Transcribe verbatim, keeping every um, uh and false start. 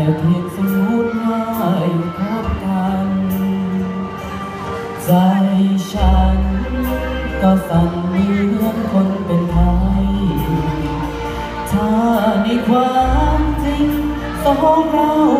เพียงสมมติว่าอยู่พบกันใจฉันก็สั่นเหมือนคนเป็นไทยถ้าในความจริงสองเรา